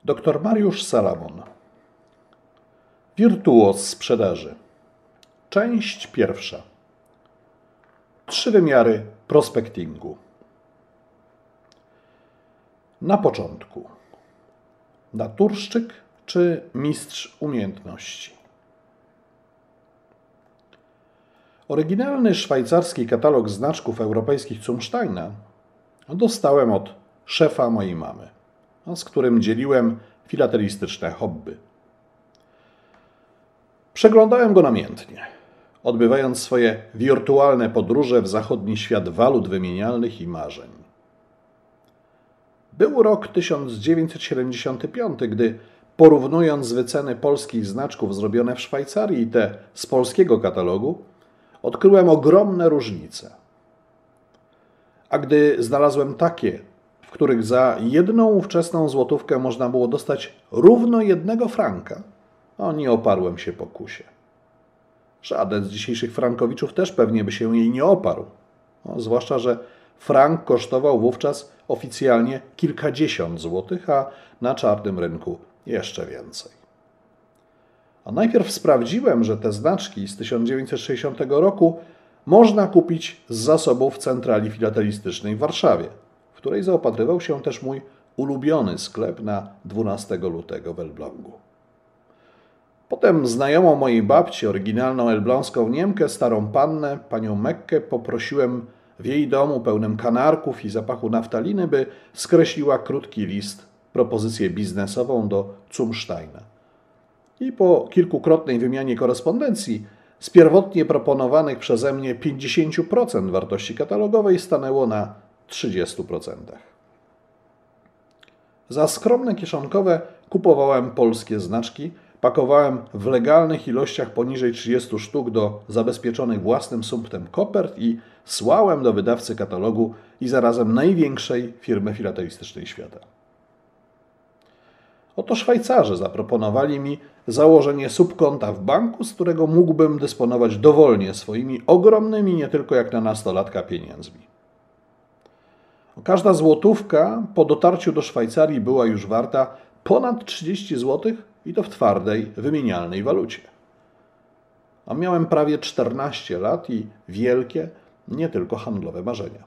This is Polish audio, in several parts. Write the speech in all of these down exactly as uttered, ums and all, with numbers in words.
Doktor Mariusz Salamon. Wirtuoz sprzedaży. Część pierwsza. Trzy wymiary prospectingu. Na początku. Naturszczyk czy mistrz umiejętności? Oryginalny szwajcarski katalog znaczków europejskich Zumsteina dostałem od szefa mojej mamy, z którym dzieliłem filatelistyczne hobby. Przeglądałem go namiętnie, odbywając swoje wirtualne podróże w zachodni świat walut wymienialnych i marzeń. Był rok tysiąc dziewięćset siedemdziesiąty piąty, gdy porównując wyceny polskich znaczków zrobione w Szwajcarii i te z polskiego katalogu, odkryłem ogromne różnice. A gdy znalazłem takie, w których za jedną ówczesną złotówkę można było dostać równo jednego franka, no nie oparłem się pokusie. Żaden z dzisiejszych frankowiczów też pewnie by się jej nie oparł. No, zwłaszcza, że frank kosztował wówczas oficjalnie kilkadziesiąt złotych, a na czarnym rynku jeszcze więcej. A najpierw sprawdziłem, że te znaczki z tysiąc dziewięćset sześćdziesiątego roku można kupić z zasobów centrali filatelistycznej w Warszawie, w której zaopatrywał się też mój ulubiony sklep na dwunastego lutego w Elblągu. Potem znajomą mojej babci, oryginalną elbląską Niemkę, starą pannę, panią Mekkę, poprosiłem w jej domu pełnym kanarków i zapachu naftaliny, by skreśliła krótki list, propozycję biznesową do Zumsteina. I po kilkukrotnej wymianie korespondencji z pierwotnie proponowanych przeze mnie pięćdziesiąt procent wartości katalogowej stanęło na trzydzieści procent. Za skromne kieszonkowe kupowałem polskie znaczki, pakowałem w legalnych ilościach poniżej trzydziestu sztuk do zabezpieczonych własnym sumptem kopert i słałem do wydawcy katalogu i zarazem największej firmy filatelistycznej świata. Oto Szwajcarzy zaproponowali mi założenie subkonta w banku, z którego mógłbym dysponować dowolnie swoimi ogromnymi, nie tylko jak na nastolatka, pieniędzmi. Każda złotówka po dotarciu do Szwajcarii była już warta ponad trzydzieści złotych i to w twardej, wymienialnej walucie. A miałem prawie czternaście lat i wielkie, nie tylko handlowe marzenia.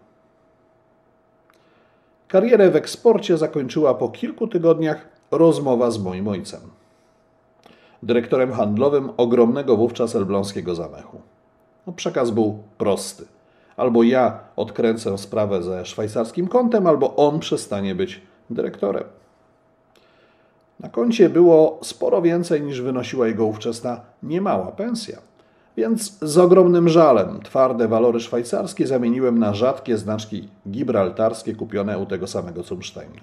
Karierę w eksporcie zakończyła po kilku tygodniach rozmowa z moim ojcem, dyrektorem handlowym ogromnego wówczas elbląskiego zamechu. No, przekaz był prosty. Albo ja odkręcę sprawę ze szwajcarskim kontem, albo on przestanie być dyrektorem. Na koncie było sporo więcej niż wynosiła jego ówczesna niemała pensja, więc z ogromnym żalem twarde walory szwajcarskie zamieniłem na rzadkie znaczki gibraltarskie kupione u tego samego Zumsteina.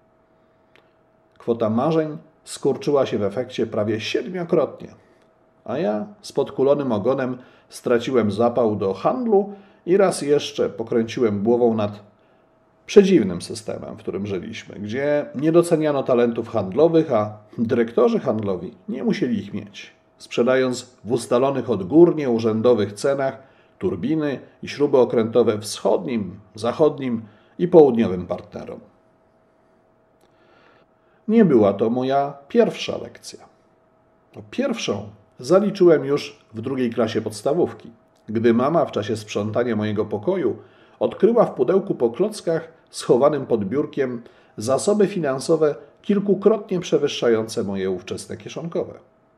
Kwota marzeń skurczyła się w efekcie prawie siedmiokrotnie, a ja z podkulonym ogonem straciłem zapał do handlu i raz jeszcze pokręciłem głową nad przedziwnym systemem, w którym żyliśmy, gdzie nie doceniano talentów handlowych, a dyrektorzy handlowi nie musieli ich mieć, sprzedając w ustalonych odgórnie urzędowych cenach turbiny i śruby okrętowe wschodnim, zachodnim i południowym partnerom. Nie była to moja pierwsza lekcja. Pierwszą zaliczyłem już w drugiej klasie podstawówki, gdy mama w czasie sprzątania mojego pokoju odkryła w pudełku po klockach schowanym pod biurkiem zasoby finansowe kilkukrotnie przewyższające moje ówczesne kieszonkowe.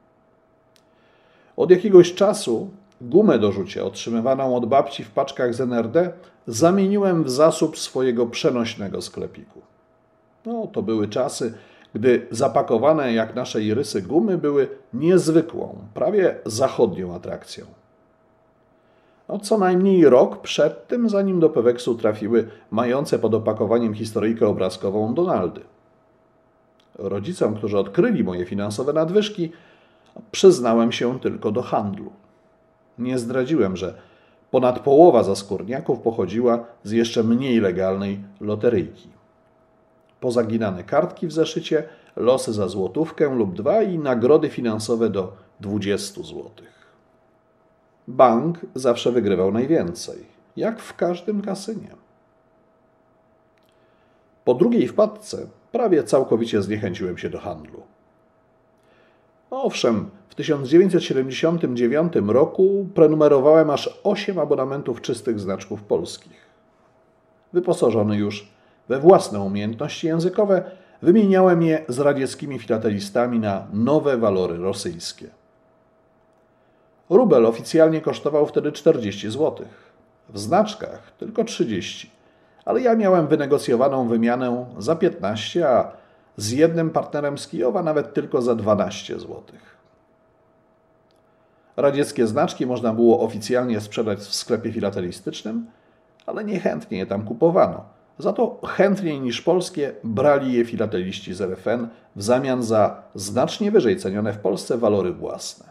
Od jakiegoś czasu gumę do rzucia otrzymywaną od babci w paczkach z N R D zamieniłem w zasób swojego przenośnego sklepiku. No, to były czasy, gdy zapakowane jak nasze irysy gumy były niezwykłą, prawie zachodnią atrakcją. No, co najmniej rok przed tym, zanim do Peweksu trafiły mające pod opakowaniem historyjkę obrazkową Donaldy. Rodzicom, którzy odkryli moje finansowe nadwyżki, przyznałem się tylko do handlu. Nie zdradziłem, że ponad połowa zaskórniaków pochodziła z jeszcze mniej legalnej loteryjki. Pozaginane kartki w zeszycie, losy za złotówkę lub dwa i nagrody finansowe do dwudziestu złotych. Bank zawsze wygrywał najwięcej, jak w każdym kasynie. Po drugiej wpadce prawie całkowicie zniechęciłem się do handlu. Owszem, w tysiąc dziewięćset siedemdziesiątym dziewiątym roku prenumerowałem aż osiem abonamentów czystych znaczków polskich. Wyposażony już we własne umiejętności językowe, wymieniałem je z radzieckimi filatelistami na nowe walory rosyjskie. Rubel oficjalnie kosztował wtedy czterdzieści złotych, w znaczkach tylko trzydzieści, ale ja miałem wynegocjowaną wymianę za piętnaście, a z jednym partnerem z Kijowa nawet tylko za dwanaście złotych. Radzieckie znaczki można było oficjalnie sprzedać w sklepie filatelistycznym, ale niechętnie je tam kupowano. Za to chętniej niż polskie brali je filateliści z R F N w zamian za znacznie wyżej cenione w Polsce walory własne.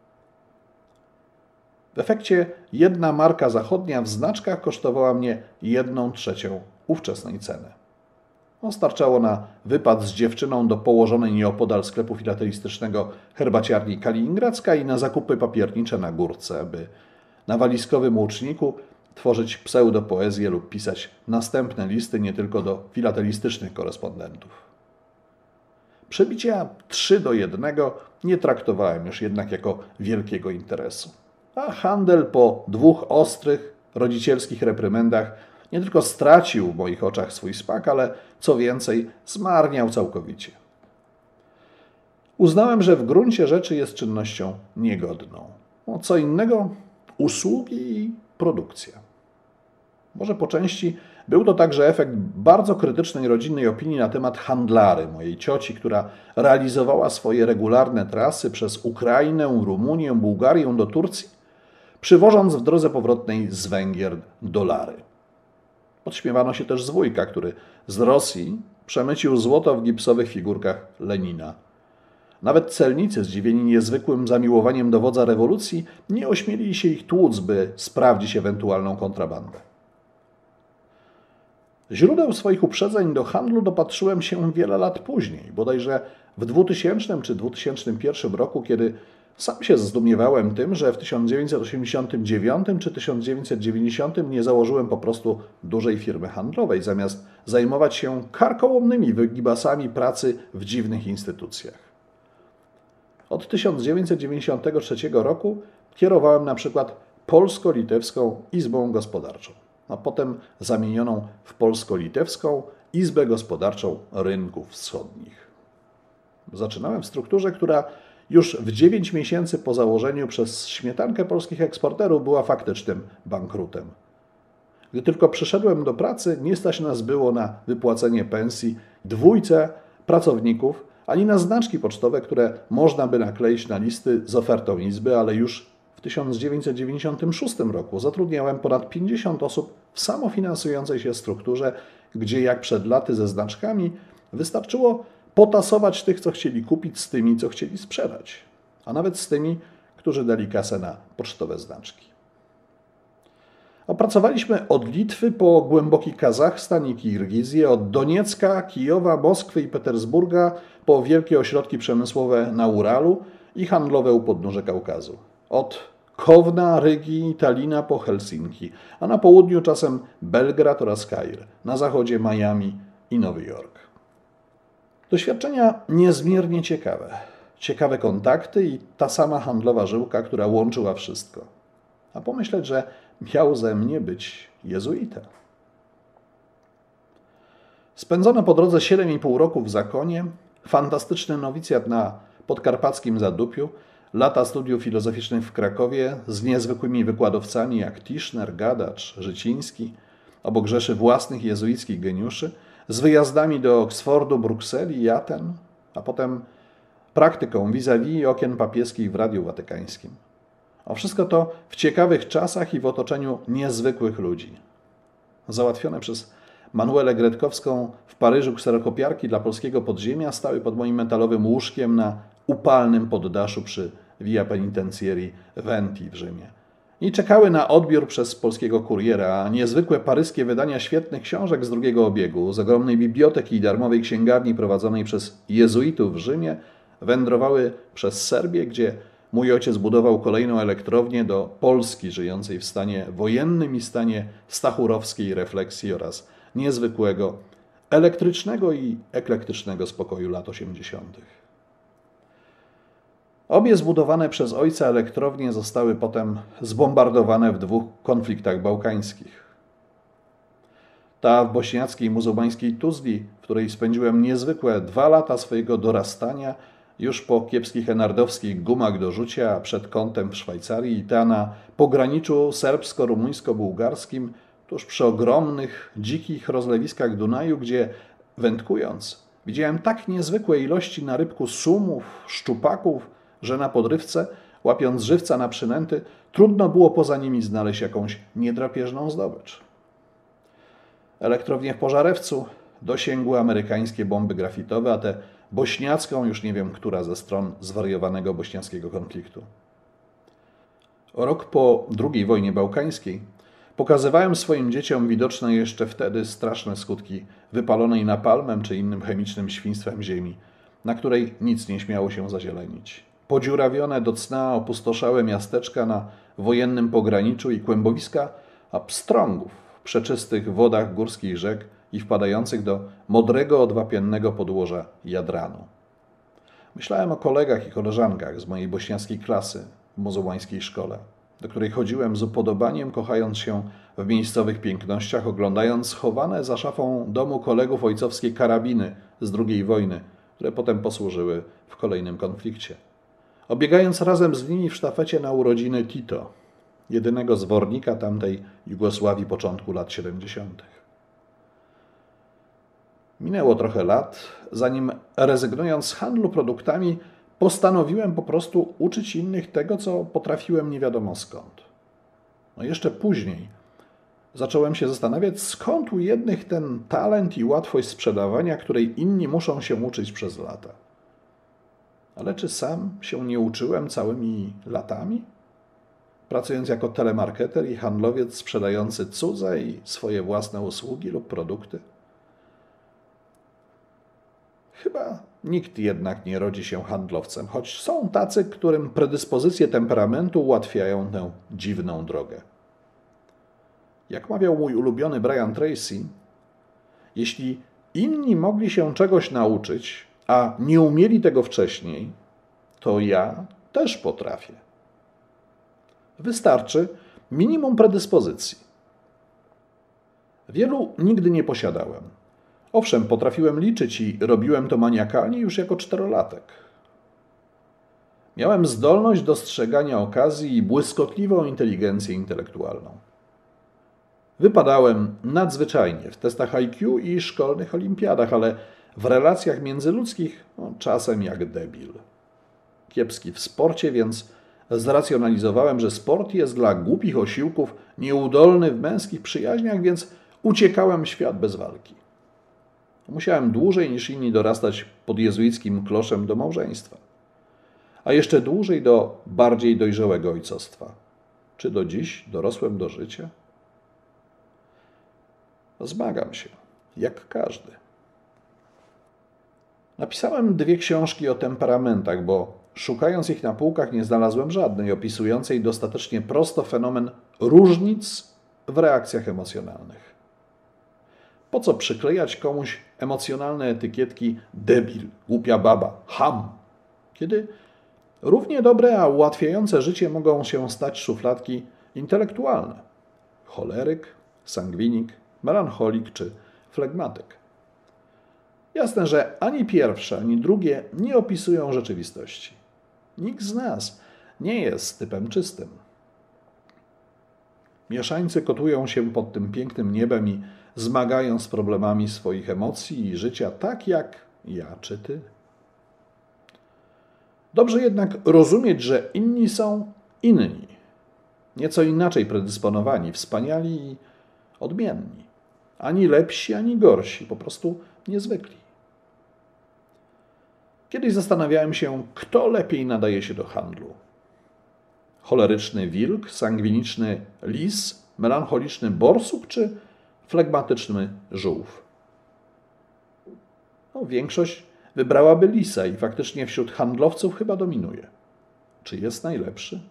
W efekcie jedna marka zachodnia w znaczkach kosztowała mnie jedną trzecią ówczesnej ceny. No, starczało na wypad z dziewczyną do położonej nieopodal sklepu filatelistycznego herbaciarni Kaliningradzka i na zakupy papiernicze na górce, by na walizkowym łuczniku tworzyć pseudopoezję lub pisać następne listy nie tylko do filatelistycznych korespondentów. Przebicia trzy do jednego nie traktowałem już jednak jako wielkiego interesu. A handel po dwóch ostrych, rodzicielskich reprymendach nie tylko stracił w moich oczach swój smak, ale co więcej, zmarniał całkowicie. Uznałem, że w gruncie rzeczy jest czynnością niegodną. No, co innego usługi i produkcja. Może po części był to także efekt bardzo krytycznej rodzinnej opinii na temat handlary mojej cioci, która realizowała swoje regularne trasy przez Ukrainę, Rumunię, Bułgarię do Turcji, przywożąc w drodze powrotnej z Węgier dolary. Podśmiewano się też z wujka, który z Rosji przemycił złoto w gipsowych figurkach Lenina. Nawet celnicy, zdziwieni niezwykłym zamiłowaniem do wodza rewolucji, nie ośmielili się ich tłuc, by sprawdzić ewentualną kontrabandę. Źródeł swoich uprzedzeń do handlu dopatrzyłem się wiele lat później, bodajże w dwutysięcznym czy dwutysięcznym pierwszym roku, kiedy sam się zdumiewałem tym, że w tysiąc dziewięćset osiemdziesiątym dziewiątym czy tysiąc dziewięćset dziewięćdziesiątym nie założyłem po prostu dużej firmy handlowej, zamiast zajmować się karkołomnymi wygibasami pracy w dziwnych instytucjach. Od tysiąc dziewięćset dziewięćdziesiątego trzeciego roku kierowałem na przykład Polsko-Litewską Izbą Gospodarczą, a potem zamienioną w Polsko-Litewską Izbę Gospodarczą Rynków Wschodnich. Zaczynałem w strukturze, która już w dziewięć miesięcy po założeniu przez śmietankę polskich eksporterów była faktycznym bankrutem. Gdy tylko przyszedłem do pracy, nie stać nas było na wypłacenie pensji dwójce pracowników, ani na znaczki pocztowe, które można by nakleić na listy z ofertą Izby, ale już w tysiąc dziewięćset dziewięćdziesiątym szóstym roku zatrudniałem ponad pięćdziesiąt osób w samofinansującej się strukturze, gdzie jak przed laty ze znaczkami wystarczyło potasować tych, co chcieli kupić, z tymi, co chcieli sprzedać, a nawet z tymi, którzy dali kasę na pocztowe znaczki. Opracowaliśmy od Litwy po głęboki Kazachstan i Kirgizję, od Doniecka, Kijowa, Moskwy i Petersburga po wielkie ośrodki przemysłowe na Uralu i handlowe u podnóża Kaukazu. Od Kowna, Rygi i Talina po Helsinki, a na południu czasem Belgrad oraz Kair, na zachodzie Miami i Nowy Jork. Doświadczenia niezmiernie ciekawe. Ciekawe kontakty i ta sama handlowa żyłka, która łączyła wszystko. A pomyśleć, że miał ze mnie być jezuita. Spędzono po drodze siedem i pół roku w zakonie, fantastyczny nowicjat na podkarpackim Zadupiu, lata studiów filozoficznych w Krakowie z niezwykłymi wykładowcami jak Tischner, Gadacz, Życiński, obok rzeszy własnych jezuickich geniuszy, z wyjazdami do Oksfordu, Brukseli i Aten, a potem praktyką vis-a-vis okien papieskich w Radiu Watykańskim. A wszystko to w ciekawych czasach i w otoczeniu niezwykłych ludzi. Załatwione przez Manuelę Gretkowską w Paryżu kserokopiarki dla polskiego podziemia stały pod moim metalowym łóżkiem na upalnym poddaszu przy Via Penitenzieri Venti w Rzymie. I czekały na odbiór przez polskiego kuriera, a niezwykłe paryskie wydania świetnych książek z drugiego obiegu, z ogromnej biblioteki i darmowej księgarni prowadzonej przez jezuitów w Rzymie, wędrowały przez Serbię, gdzie mój ojciec budował kolejną elektrownię do Polski żyjącej w stanie wojennym i stanie stachurowskiej refleksji oraz niezwykłego elektrycznego i eklektycznego spokoju lat osiemdziesiątych. Obie zbudowane przez ojca elektrownie zostały potem zbombardowane w dwóch konfliktach bałkańskich. Ta w bośniackiej muzułmańskiej Tuzli, w której spędziłem niezwykłe dwa lata swojego dorastania, już po kiepskich enardowskich gumach do rzucia, a przed kątem w Szwajcarii, i ta na pograniczu serbsko-rumuńsko-bułgarskim, tuż przy ogromnych, dzikich rozlewiskach Dunaju, gdzie, wędkując, widziałem tak niezwykłe ilości na rybku sumów, szczupaków, że na podrywce, łapiąc żywca na przynęty, trudno było poza nimi znaleźć jakąś niedrapieżną zdobycz. Elektrownie w Pożarewcu dosięgły amerykańskie bomby grafitowe, a tę bośniacką już nie wiem, która ze stron zwariowanego bośniackiego konfliktu. O rok po drugiej wojnie bałkańskiej pokazywałem swoim dzieciom widoczne jeszcze wtedy straszne skutki wypalonej napalmem czy innym chemicznym świństwem ziemi, na której nic nie śmiało się zazielenić. Podziurawione do cna, opustoszałe miasteczka na wojennym pograniczu i kłębowiska pstrągów w przeczystych wodach górskich rzek i wpadających do modrego, odwapiennego podłoża Jadranu. Myślałem o kolegach i koleżankach z mojej bośniackiej klasy w muzułmańskiej szkole, do której chodziłem z upodobaniem, kochając się w miejscowych pięknościach, oglądając schowane za szafą domu kolegów ojcowskie karabiny z drugiej wojny, które potem posłużyły w kolejnym konflikcie. Obiegając razem z nimi w sztafecie na urodziny Tito, jedynego zwornika tamtej Jugosławii początku lat siedemdziesiątych. Minęło trochę lat, zanim rezygnując z handlu produktami, postanowiłem po prostu uczyć innych tego, co potrafiłem nie wiadomo skąd. No jeszcze później zacząłem się zastanawiać, skąd u jednych ten talent i łatwość sprzedawania, której inni muszą się uczyć przez lata. Ale czy sam się nie uczyłem całymi latami? Pracując jako telemarketer i handlowiec sprzedający cudze i swoje własne usługi lub produkty? Chyba nikt jednak nie rodzi się handlowcem, choć są tacy, którym predyspozycje temperamentu ułatwiają tę dziwną drogę. Jak mawiał mój ulubiony Brian Tracy, jeśli inni mogli się czegoś nauczyć, a nie umieli tego wcześniej, to ja też potrafię. Wystarczy minimum predyspozycji. Wielu nigdy nie posiadałem. Owszem, potrafiłem liczyć i robiłem to maniakalnie już jako czterolatek. Miałem zdolność dostrzegania okazji i błyskotliwą inteligencję intelektualną. Wypadałem nadzwyczajnie w testach I Q i szkolnych olimpiadach, ale w relacjach międzyludzkich no, czasem jak debil. Kiepski w sporcie, więc zracjonalizowałem, że sport jest dla głupich osiłków, nieudolny w męskich przyjaźniach, więc uciekałem w świat bez walki. Musiałem dłużej niż inni dorastać pod jezuickim kloszem do małżeństwa, a jeszcze dłużej do bardziej dojrzałego ojcostwa. Czy do dziś dorosłem do życia? Zmagam się, jak każdy. Napisałem dwie książki o temperamentach, bo szukając ich na półkach nie znalazłem żadnej opisującej dostatecznie prosto fenomen różnic w reakcjach emocjonalnych. Po co przyklejać komuś emocjonalne etykietki debil, głupia baba, cham, kiedy równie dobre, a ułatwiające życie mogą się stać szufladki intelektualne. Choleryk, sangwinik, melancholik czy flegmatyk. Jasne, że ani pierwsze, ani drugie nie opisują rzeczywistości. Nikt z nas nie jest typem czystym. Mieszańcy kotują się pod tym pięknym niebem i zmagają z problemami swoich emocji i życia tak jak ja czy ty. Dobrze jednak rozumieć, że inni są inni, nieco inaczej predysponowani, wspaniali i odmienni. Ani lepsi, ani gorsi, po prostu niezwykli. Kiedyś zastanawiałem się, kto lepiej nadaje się do handlu. Choleryczny wilk, sangwiniczny lis, melancholiczny borsuk czy flegmatyczny żółw. No, większość wybrałaby lisa i faktycznie wśród handlowców chyba dominuje. Czy jest najlepszy?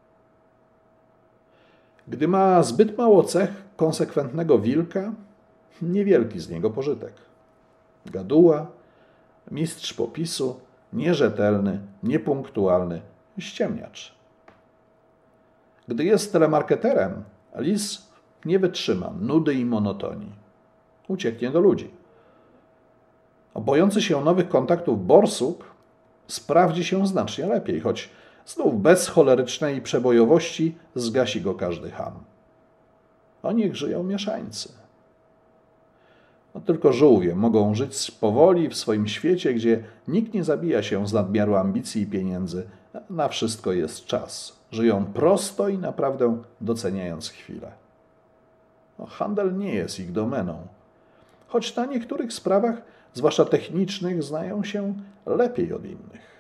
Gdy ma zbyt mało cech konsekwentnego wilka, niewielki z niego pożytek. gaduła, mistrz popisu, nierzetelny, niepunktualny, ściemniacz. Gdy jest telemarketerem, lis nie wytrzyma nudy i monotonii. Ucieknie do ludzi. Bojący się nowych kontaktów borsuk sprawdzi się znacznie lepiej, choć znów bez cholerycznej przebojowości zgasi go każdy cham. O nich żyją mieszańcy. No tylko żółwie mogą żyć powoli w swoim świecie, gdzie nikt nie zabija się z nadmiaru ambicji i pieniędzy. Na wszystko jest czas. Żyją prosto i naprawdę doceniając chwilę. No, handel nie jest ich domeną, choć na niektórych sprawach, zwłaszcza technicznych, znają się lepiej od innych.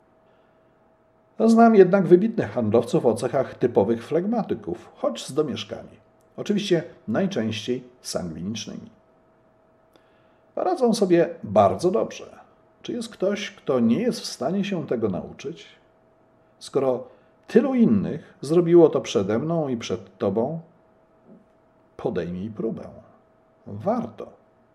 Znam jednak wybitnych handlowców o cechach typowych flegmatyków, choć z domieszkami. Oczywiście najczęściej sangwinicznymi. Radzą sobie bardzo dobrze. Czy jest ktoś, kto nie jest w stanie się tego nauczyć? Skoro tylu innych zrobiło to przede mną i przed tobą, podejmij próbę. Warto.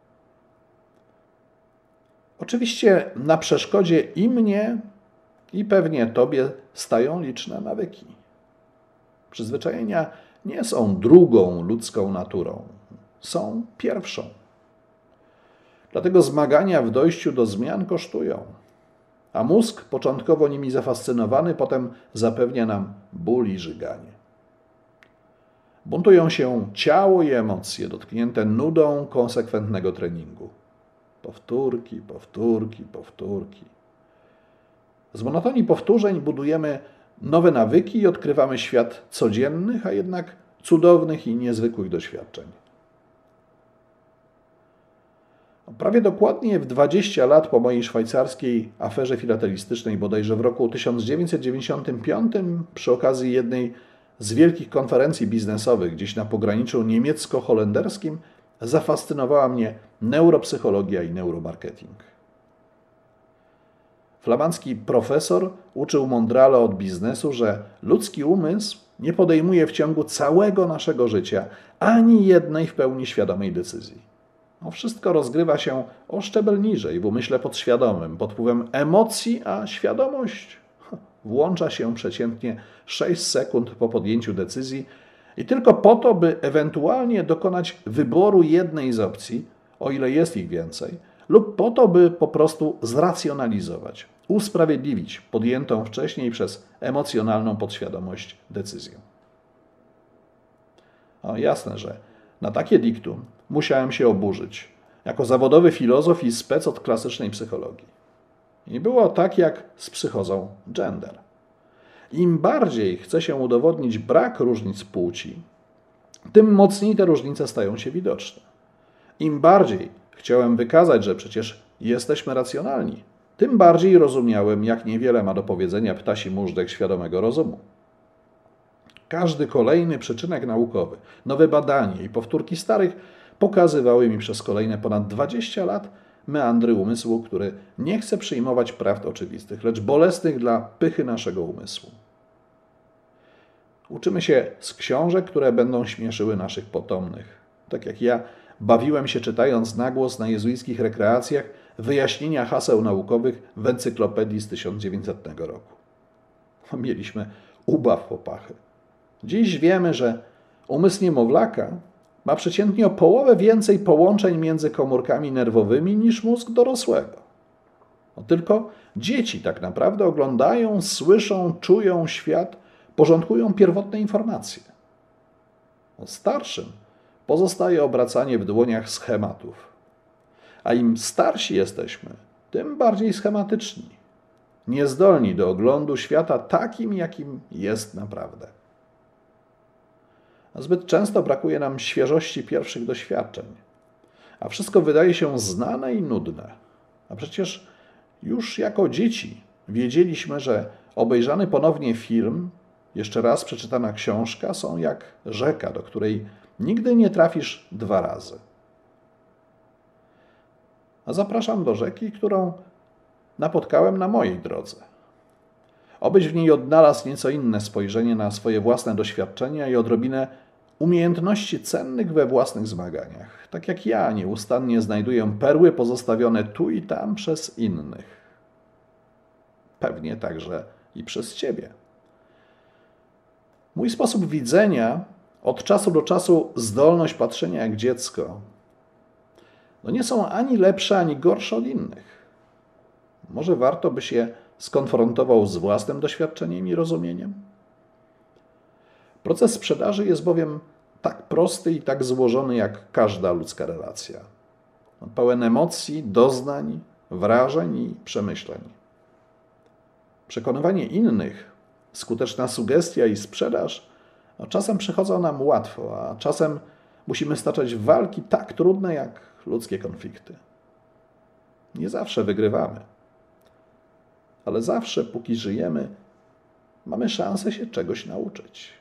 Oczywiście na przeszkodzie i mnie, i pewnie tobie stają liczne nawyki. Przyzwyczajenia nie są drugą ludzką naturą, są pierwszą. Dlatego zmagania w dojściu do zmian kosztują, a mózg, początkowo nimi zafascynowany, potem zapewnia nam ból i żyganie. Buntują się ciało i emocje dotknięte nudą konsekwentnego treningu. Powtórki, powtórki, powtórki. Z monotonii powtórzeń budujemy nowe nawyki i odkrywamy świat codziennych, a jednak cudownych i niezwykłych doświadczeń. Prawie dokładnie w dwadzieścia lat po mojej szwajcarskiej aferze filatelistycznej, bodajże w roku tysiąc dziewięćset dziewięćdziesiątym piątym, przy okazji jednej z wielkich konferencji biznesowych gdzieś na pograniczu niemiecko-holenderskim, zafascynowała mnie neuropsychologia i neuromarketing. Flamandzki profesor uczył mądrale od biznesu, że ludzki umysł nie podejmuje w ciągu całego naszego życia ani jednej w pełni świadomej decyzji. No, wszystko rozgrywa się o szczebel niżej, w umyśle podświadomym, pod wpływem emocji, a świadomość włącza się przeciętnie sześć sekund po podjęciu decyzji i tylko po to, by ewentualnie dokonać wyboru jednej z opcji, o ile jest ich więcej, lub po to, by po prostu zracjonalizować, usprawiedliwić podjętą wcześniej przez emocjonalną podświadomość decyzję. O, jasne, że na takie diktum musiałem się oburzyć, jako zawodowy filozof i spec od klasycznej psychologii. I było tak jak z psychozą gender. Im bardziej chce się udowodnić brak różnic płci, tym mocniej te różnice stają się widoczne. Im bardziej chciałem wykazać, że przecież jesteśmy racjonalni, tym bardziej rozumiałem, jak niewiele ma do powiedzenia ptasi móżdżek świadomego rozumu. Każdy kolejny przyczynek naukowy, nowe badanie i powtórki starych pokazywały mi przez kolejne ponad dwadzieścia lat meandry umysłu, który nie chce przyjmować prawd oczywistych, lecz bolesnych dla pychy naszego umysłu. Uczymy się z książek, które będą śmieszyły naszych potomnych. Tak jak ja bawiłem się czytając na głos na jezuickich rekreacjach wyjaśnienia haseł naukowych w encyklopedii z tysiąc dziewięćsetnego roku. Mieliśmy ubaw popachy. Dziś wiemy, że umysł niemowlaka ma przeciętnie o połowę więcej połączeń między komórkami nerwowymi niż mózg dorosłego. No tylko dzieci tak naprawdę oglądają, słyszą, czują świat, porządkują pierwotne informacje. O starszym pozostaje obracanie w dłoniach schematów. A im starsi jesteśmy, tym bardziej schematyczni, niezdolni do oglądu świata takim, jakim jest naprawdę. Zbyt często brakuje nam świeżości pierwszych doświadczeń, a wszystko wydaje się znane i nudne. A przecież już jako dzieci wiedzieliśmy, że obejrzany ponownie film, jeszcze raz przeczytana książka są jak rzeka, do której nigdy nie trafisz dwa razy. A zapraszam do rzeki, którą napotkałem na mojej drodze. Obyś w niej odnalazł nieco inne spojrzenie na swoje własne doświadczenia i odrobinę umiejętności cennych we własnych zmaganiach. Tak jak ja nieustannie znajduję perły pozostawione tu i tam przez innych. Pewnie także i przez Ciebie. Mój sposób widzenia, od czasu do czasu zdolność patrzenia jak dziecko, no nie są ani lepsze, ani gorsze od innych. Może warto by się skonfrontował z własnym doświadczeniem i rozumieniem? Proces sprzedaży jest bowiem tak prosty i tak złożony jak każda ludzka relacja. Pełen emocji, doznań, wrażeń i przemyśleń. Przekonywanie innych, skuteczna sugestia i sprzedaż, a czasem przychodzą nam łatwo, a czasem musimy staczać walki tak trudne jak ludzkie konflikty. Nie zawsze wygrywamy, ale zawsze, póki żyjemy, mamy szansę się czegoś nauczyć.